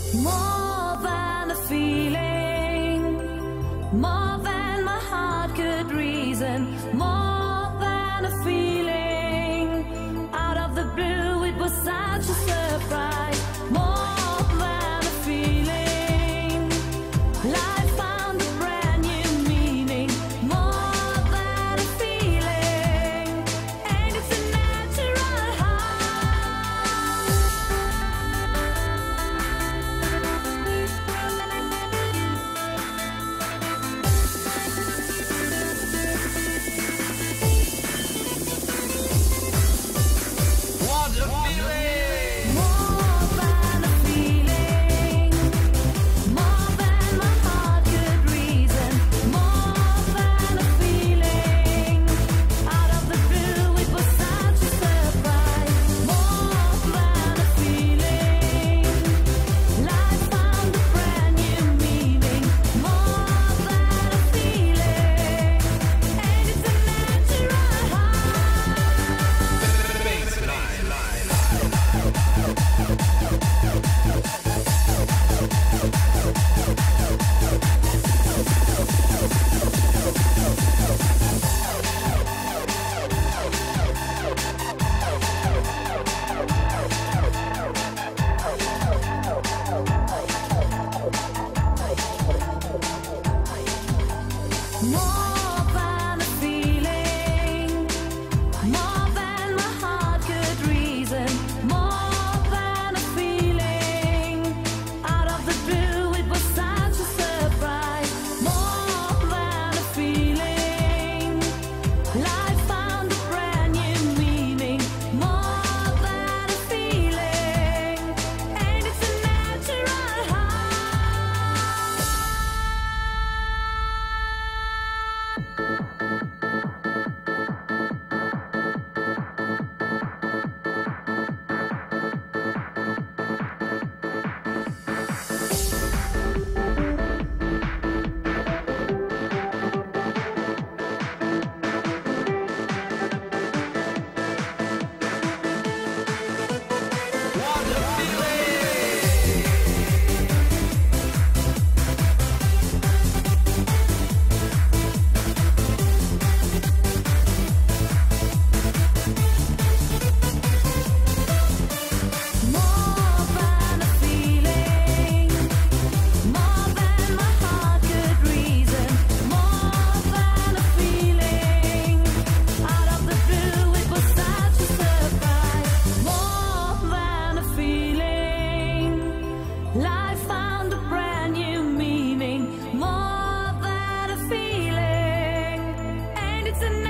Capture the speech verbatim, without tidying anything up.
More than a feeling, more than my heart could reason, more than a feeling. Out of the blue, it was such a surprise. More than a feeling, life found a brand new meaning. More than a feeling, and it's a natural high. What a feeling! More than a feeling, more than my heart could reason, more than a feeling. Out of the blue, it was such a surprise. More than a feeling, life found a brand new meaning. More than a feeling, and it's a natural high. More than a feeling, more than my heart could reason, more than a feeling. Out of the blue, it was such a surprise. More than a feeling, life found a brand new meaning. More than a feeling, and it's a natural high. What a feeling! More than a feeling, more than my heart could reason, more than a feeling. Out of the blue, it was such a surprise. More than a feeling, life found a brand new meaning. More than a feeling, and it's a